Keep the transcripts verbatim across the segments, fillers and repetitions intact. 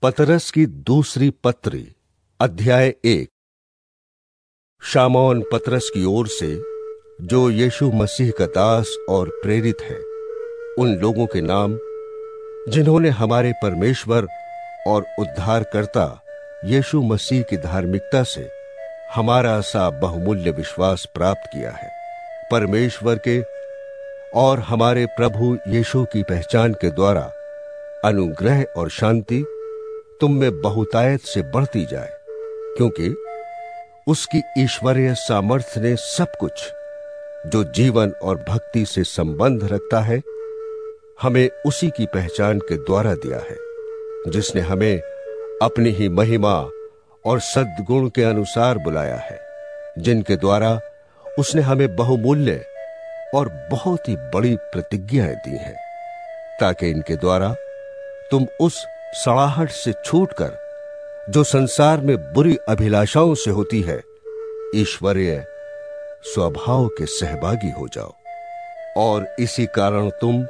पतरस की दूसरी पत्री अध्याय एक। शामौन पतरस की ओर से, जो यीशु मसीह का दास और प्रेरित है, उन लोगों के नाम जिन्होंने हमारे परमेश्वर और उद्धारकर्ता यीशु मसीह की धार्मिकता से हमारा सा बहुमूल्य विश्वास प्राप्त किया है। परमेश्वर के और हमारे प्रभु यीशु की पहचान के द्वारा अनुग्रह और शांति तुम में बहुतायत से बढ़ती जाए, क्योंकि उसकी ईश्वरीय सामर्थ्य ने सब कुछ जो जीवन और भक्ति से संबंध रखता है हमें उसी की पहचान के द्वारा दिया है, जिसने हमें अपनी ही महिमा और सद्गुण के अनुसार बुलाया है, जिनके द्वारा उसने हमें बहुमूल्य और बहुत ही बड़ी प्रतिज्ञाएं दी हैं, ताकि इनके द्वारा तुम उस सड़ाहट से छूटकर, जो संसार में बुरी अभिलाषाओं से होती है, ईश्वरीय स्वभाव के सहभागी हो जाओ। और इसी कारण तुम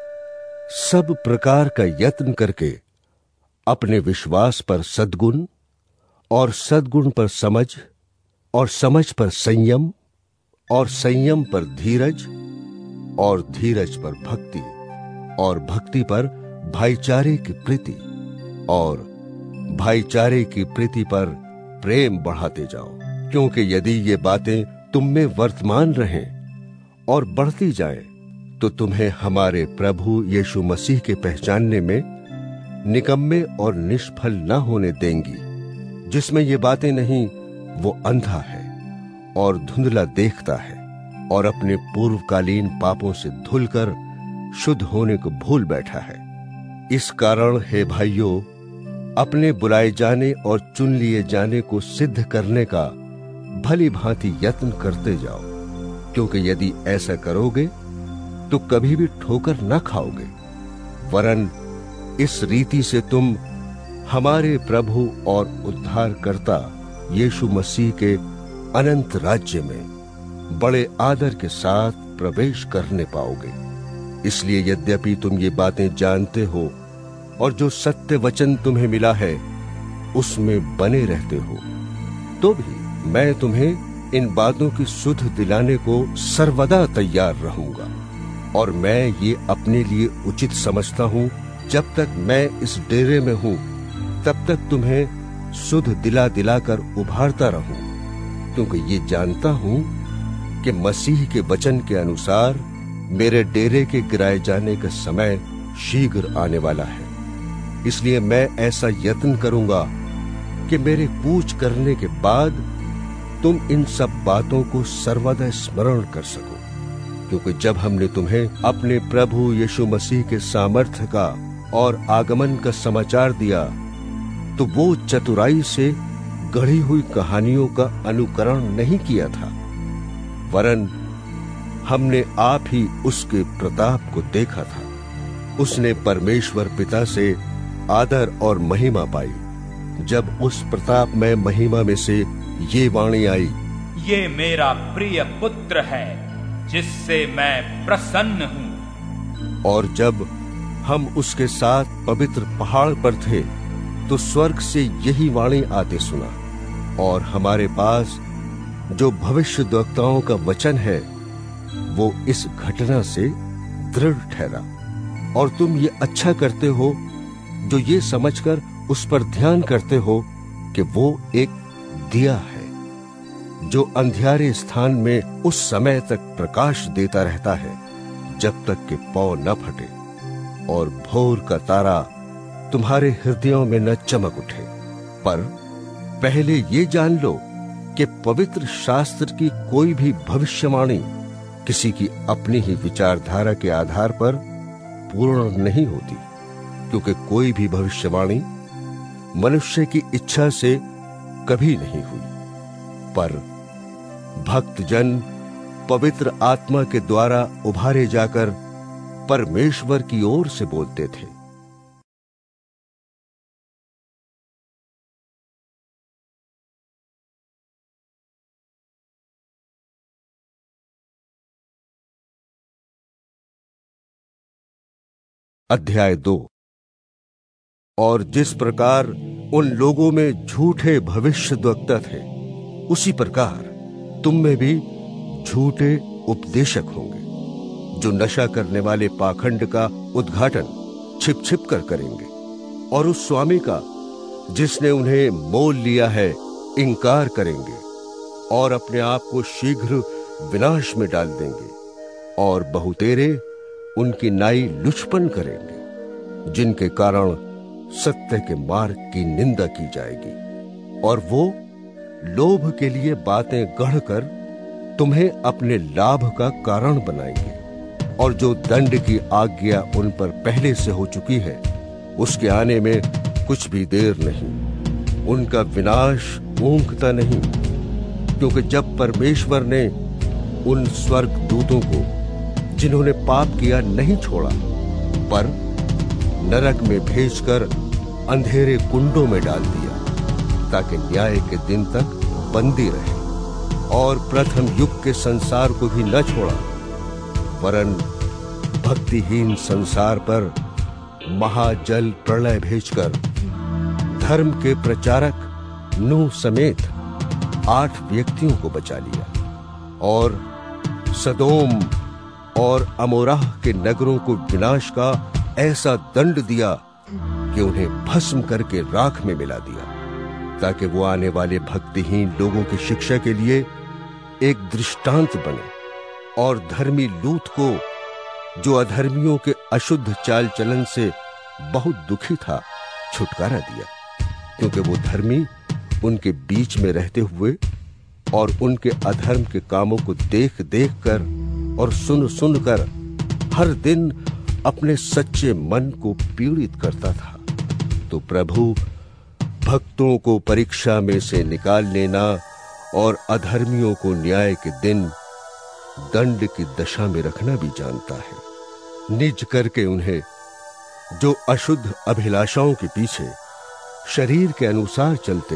सब प्रकार का यत्न करके अपने विश्वास पर सद्गुण, और सद्गुण पर समझ, और समझ पर संयम, और संयम पर धीरज, और धीरज पर भक्ति, और भक्ति पर भाईचारे की प्रीति, और भाईचारे की प्रीति पर प्रेम बढ़ाते जाओ। क्योंकि यदि ये बातें तुम में वर्तमान रहें और बढ़ती जाएं, तो तुम्हें हमारे प्रभु यीशु मसीह के पहचानने में निकम्मे और निष्फल न होने देंगी। जिसमें ये बातें नहीं, वो अंधा है और धुंधला देखता है, और अपने पूर्वकालीन पापों से धुलकर शुद्ध होने को भूल बैठा है। इस कारण हे भाइयों, अपने बुलाए जाने और चुन लिए जाने को सिद्ध करने का भली भांति यत्न करते जाओ, क्योंकि यदि ऐसा करोगे तो कभी भी ठोकर न खाओगे, वरन इस रीति से तुम हमारे प्रभु और उद्धारकर्ता यीशु मसीह के अनंत राज्य में बड़े आदर के साथ प्रवेश करने पाओगे। इसलिए यद्यपि तुम ये बातें जानते हो और जो सत्य वचन तुम्हें मिला है उसमें बने रहते हो, तो भी मैं तुम्हें इन बातों की सुध दिलाने को सर्वदा तैयार रहूंगा। और मैं ये अपने लिए उचित समझता हूं, जब तक मैं इस डेरे में हूं तब तक तुम्हें सुध दिला दिलाकर उभारता रहूं, क्योंकि ये जानता हूं कि मसीह के वचन के अनुसार मेरे डेरे के गिराए जाने का समय शीघ्र आने वाला है। इसलिए मैं ऐसा यत्न करूंगा कि मेरे कूच करने के बाद तुम इन सब बातों को सर्वदा स्मरण कर सको, क्योंकि जब हमने तुम्हें अपने प्रभु यीशु मसीह के सामर्थ्य का और आगमन का समाचार दिया, तो वो चतुराई से गढ़ी हुई कहानियों का अनुकरण नहीं किया था, वरन हमने आप ही उसके प्रताप को देखा था। उसने परमेश्वर पिता से आदर और महिमा पाई, जब उस प्रताप में महिमा में से ये वाणी आई, ये मेरा प्रिय पुत्र है, जिससे मैं प्रसन्न हूं। और जब हम उसके साथ पवित्र पहाड़ पर थे, तो स्वर्ग से यही वाणी आते सुना, और हमारे पास जो भविष्यद्वक्ताओं का वचन है वो इस घटना से दृढ़ ठहरा। और तुम ये अच्छा करते हो जो ये समझकर उस पर ध्यान करते हो कि वो एक दिया है, जो अंधियारे स्थान में उस समय तक प्रकाश देता रहता है जब तक कि पौ न फटे और भोर का तारा तुम्हारे हृदयों में न चमक उठे। पर पहले ये जान लो कि पवित्र शास्त्र की कोई भी भविष्यवाणी किसी की अपनी ही विचारधारा के आधार पर पूर्ण नहीं होती, क्योंकि कोई भी भविष्यवाणी मनुष्य की इच्छा से कभी नहीं हुई, पर भक्तजन पवित्र आत्मा के द्वारा उभारे जाकर परमेश्वर की ओर से बोलते थे। अध्याय दो। और जिस प्रकार उन लोगों में झूठे भविष्यद्वक्ता थे, उसी प्रकार तुम में भी झूठे उपदेशक होंगे, जो नशा करने वाले पाखंड का उद्घाटन छिप छिप कर करेंगे और उस स्वामी का जिसने उन्हें मोल लिया है इंकार करेंगे और अपने आप को शीघ्र विनाश में डाल देंगे, और बहुतेरे उनकी नाई लुचपन करेंगे, जिनके कारण सत्य के मार्ग की निंदा की जाएगी, और वो लोभ के लिए बातें गढ़कर तुम्हें अपने लाभ का कारण बनाएंगे, और जो दंड की आज्ञा उन पर पहले से हो चुकी है उसके आने में कुछ भी देर नहीं, उनका विनाश ऊंघता नहीं। क्योंकि जब परमेश्वर ने उन स्वर्ग दूतों को जिन्होंने पाप किया नहीं छोड़ा, पर नरक में भेजकर अंधेरे कुंडों में डाल दिया, ताकि न्याय के दिन तक बंदी रहे, और प्रथम युग के संसार को भी न छोड़ा, वरन भक्तिहीन संसार पर महाजल प्रलय भेजकर धर्म के प्रचारक नूह समेत आठ व्यक्तियों को बचा लिया, और सदोम और अमोराह के नगरों को विनाश का ऐसा दंड दिया कि उन्हें भस्म करके राख में मिला दिया, ताकि वो आने वाले भक्तिहीन लोगों की शिक्षा के लिए एक दृष्टांत बने, और धर्मी लूत को, जो अधर्मियों के अशुद्ध चाल चलन से बहुत दुखी था, छुटकारा दिया, क्योंकि वो धर्मी उनके बीच में रहते हुए और उनके अधर्म के कामों को देख देख कर और सुन सुन कर हर दिन अपने सच्चे मन को पीड़ित करता था। तो प्रभु भक्तों को परीक्षा में से निकाल लेना और अधर्मियों को न्याय के दिन दंड की दशा में रखना भी जानता है, निज करके उन्हें जो अशुद्ध अभिलाषाओं के पीछे शरीर के अनुसार चलते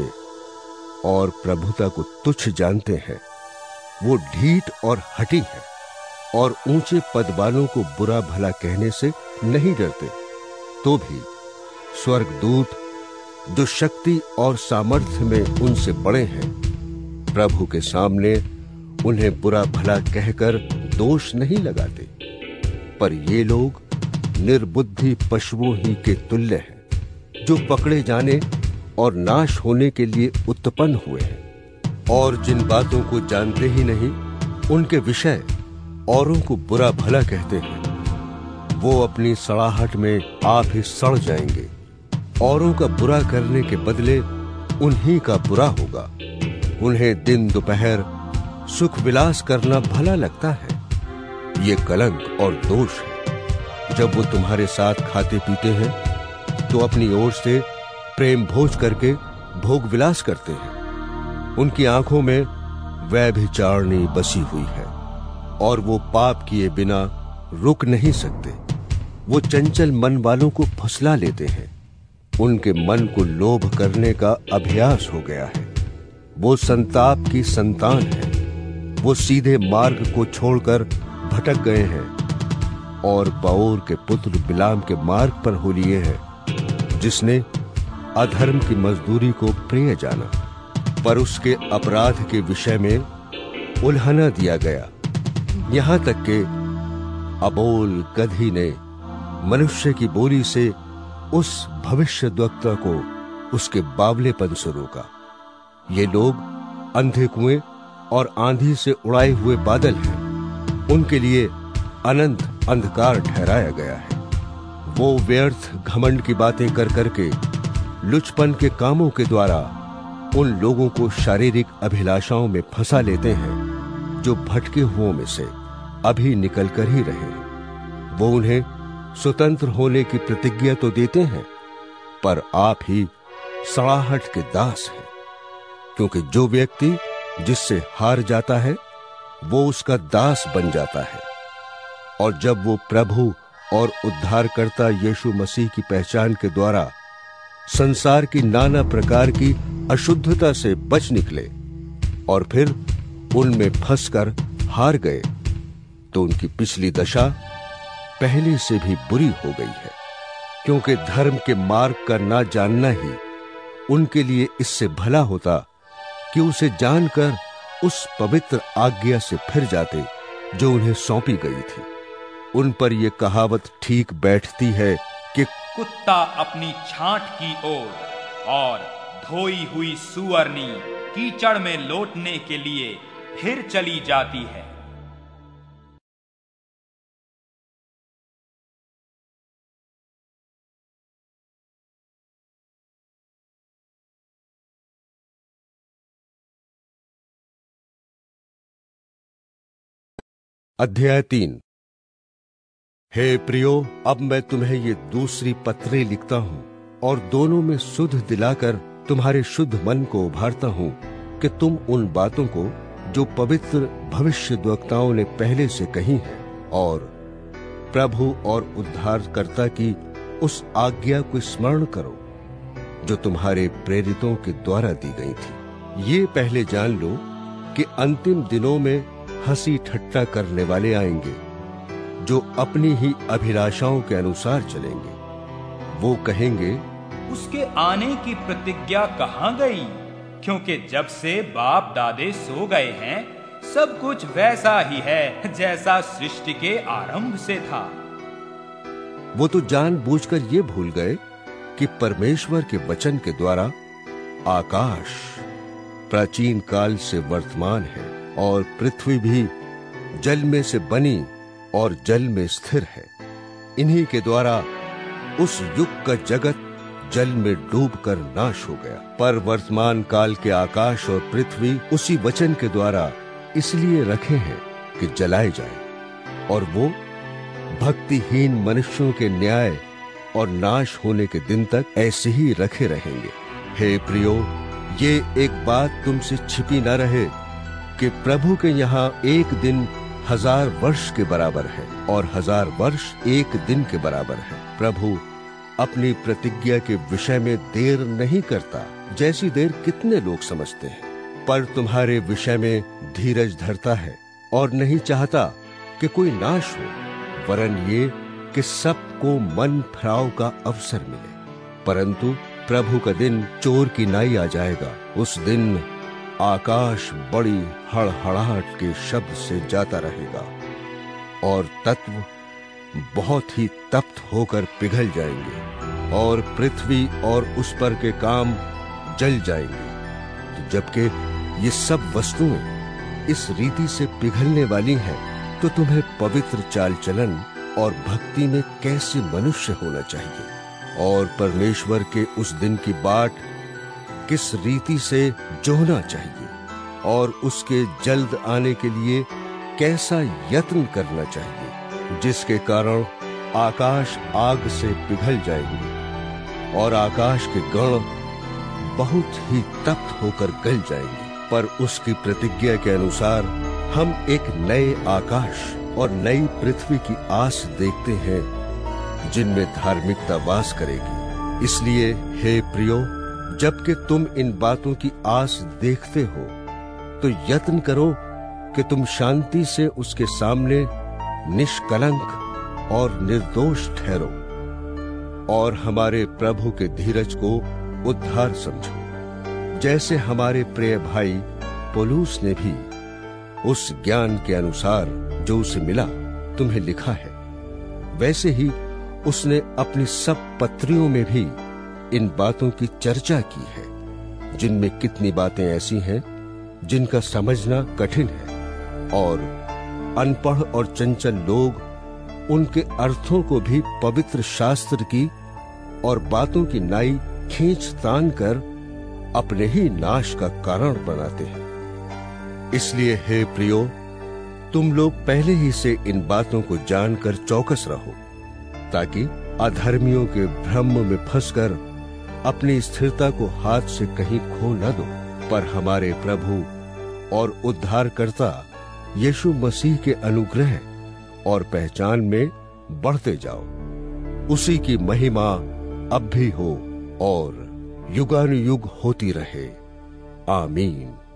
और प्रभुता को तुच्छ जानते हैं, वो ढीठ और हठी है, और ऊंचे पद वालों को बुरा भला कहने से नहीं डरते, तो भी स्वर्गदूत जो शक्ति और सामर्थ्य में उनसे बड़े हैं, प्रभु के सामने उन्हें बुरा भला कहकर दोष नहीं लगाते। पर ये लोग निर्बुद्धि पशुओं ही के तुल्य हैं, जो पकड़े जाने और नाश होने के लिए उत्पन्न हुए हैं, और जिन बातों को जानते ही नहीं उनके विषय औरों को बुरा भला कहते हैं। वो अपनी सड़ाहट में आप ही सड़ जाएंगे, औरों का बुरा करने के बदले उन्हीं का बुरा होगा। उन्हें दिन दोपहर सुख विलास करना भला लगता है, ये कलंक और दोष है। जब वो तुम्हारे साथ खाते पीते हैं तो अपनी ओर से प्रेम भोज करके भोग विलास करते हैं। उनकी आंखों में व्यभिचारिणी बसी हुई है, और वो पाप किए बिना रुक नहीं सकते। वो चंचल मन वालों को फुसला लेते हैं, उनके मन को लोभ करने का अभ्यास हो गया है। वो संताप की संतान है, वो सीधे मार्ग को छोड़कर भटक गए हैं, और बाओर के पुत्र बिलाम के मार्ग पर हो लिए हैं, जिसने अधर्म की मजदूरी को प्रिय जाना, पर उसके अपराध के विषय में उल्हना दिया गया। यहां तक कि अबोल गधी ने मनुष्य की बोली से उस भविष्यद्वक्ता को उसके बावलेपन से रोका। ये लोग अंधे कुएं और आंधी से उड़ाए हुए बादल हैं, उनके लिए अनंत अंधकार ठहराया गया है। वो व्यर्थ घमंड की बातें कर करके लुचपन के कामों के द्वारा उन लोगों को शारीरिक अभिलाषाओं में फंसा लेते हैं, जो भटके हुओं में से अभी निकल कर ही रहे। वो उन्हें स्वतंत्र होने की प्रतिज्ञा तो देते हैं, पर आप ही सड़ाहट के दास हैं, क्योंकि जो व्यक्ति जिससे हार जाता है वो उसका दास बन जाता है। और जब वो प्रभु और उद्धारकर्ता यीशु मसीह की पहचान के द्वारा संसार की नाना प्रकार की अशुद्धता से बच निकले और फिर उनमें फंसकर हार गए, तो उनकी पिछली दशा पहले से भी बुरी हो गई है। क्योंकि धर्म के मार्ग का ना जानना ही उनके लिए इससे भला होता कि उसे जानकर उस पवित्र आज्ञा से फिर जाते जो उन्हें सौंपी गई थी। उन पर यह कहावत ठीक बैठती है कि कुत्ता अपनी छांट की ओर और धोई हुई सुअरनी कीचड़ में लौटने के लिए फिर चली जाती है। अध्याय तीन। हे प्रियो, अब मैं तुम्हें ये दूसरी पत्री लिखता हूं और दोनों में सुध दिलाकर तुम्हारे शुद्ध मन को उभारता हूं कि तुम उन बातों को जो पवित्र भविष्यद्वक्ताओं ने पहले से कही हैं और प्रभु और उद्धारकर्ता की उस आज्ञा को स्मरण करो जो तुम्हारे प्रेरितों के द्वारा दी गई थी। ये पहले जान लो कि अंतिम दिनों में हंसी ठट्टा करने वाले आएंगे जो अपनी ही अभिलाषाओं के अनुसार चलेंगे। वो कहेंगे, उसके आने की प्रतिज्ञा कहाँ गई? क्योंकि जब से बाप दादे सो गए हैं सब कुछ वैसा ही है जैसा सृष्टि के आरंभ से था। वो तो जानबूझकर ये भूल गए कि परमेश्वर के वचन के द्वारा आकाश प्राचीन काल से वर्तमान है और पृथ्वी भी जल में से बनी और जल में स्थिर है। इन्हीं के द्वारा उस युग का जगत जल में डूबकर नाश हो गया। पर वर्तमान काल के आकाश और पृथ्वी उसी वचन के द्वारा इसलिए रखे हैं कि जलाए जाए और वो भक्तिहीन मनुष्यों के न्याय और नाश होने के दिन तक ऐसे ही रखे रहेंगे। हे प्रियो, ये एक बात तुमसे छिपी न रहे कि प्रभु के यहाँ एक दिन हजार वर्ष के बराबर है और हजार वर्ष एक दिन के बराबर है। प्रभु अपनी प्रतिज्ञा के विषय में देर नहीं करता, जैसी देर कितने लोग समझते हैं, पर तुम्हारे विषय में धीरज धरता है और नहीं चाहता कि कोई नाश हो, वरन ये कि सबको मन फिराव का अवसर मिले। परंतु प्रभु का दिन चोर की नाई आ जाएगा। उस दिन आकाश बड़ी हड़हड़ाहट के शब्द से जाता रहेगा और तत्व बहुत ही तप्त होकर पिघल जाएंगे और पृथ्वी और उस पर के काम जल जाएंगे। तो जबकि ये सब वस्तुएं इस रीति से पिघलने वाली हैं, तो तुम्हें पवित्र चाल चलन और भक्ति में कैसे मनुष्य होना चाहिए और परमेश्वर के उस दिन की बाट किस रीति से जोहना चाहिए और उसके जल्द आने के लिए कैसा यत्न करना चाहिए, जिसके कारण आकाश आग से पिघल जाएंगे और आकाश के गण बहुत ही तप्त होकर गल जाएंगे। पर उसकी प्रतिज्ञा के अनुसार हम एक नए आकाश और नई पृथ्वी की आस देखते हैं जिनमें धार्मिकता वास करेगी। इसलिए हे प्रियो, जबकि तुम इन बातों की आस देखते हो तो यत्न करो कि तुम शांति से उसके सामने निष्कलंक और निर्दोष ठहरो और हमारे प्रभु के धीरज को उद्धार समझो, जैसे हमारे प्रिय भाई पौलुस ने भी उस ज्ञान के अनुसार जो उसे मिला तुम्हें लिखा है, वैसे ही उसने अपनी सब पत्रियों में भी इन बातों की चर्चा की है, जिनमें कितनी बातें ऐसी हैं जिनका समझना कठिन है और अनपढ़ और चंचल लोग उनके अर्थों को भी पवित्र शास्त्र की और बातों की नाई खींच तान कर अपने ही नाश का कारण बनाते हैं। इसलिए हे प्रियो, तुम लोग पहले ही से इन बातों को जानकर चौकस रहो, ताकि अधर्मियों के भ्रम में फंसकर अपनी स्थिरता को हाथ से कहीं खो न दो, पर हमारे प्रभु और उद्धारकर्ता यीशु मसीह के अनुग्रह और पहचान में बढ़ते जाओ। उसी की महिमा अब भी हो और युगानुयुग होती रहे। आमीन।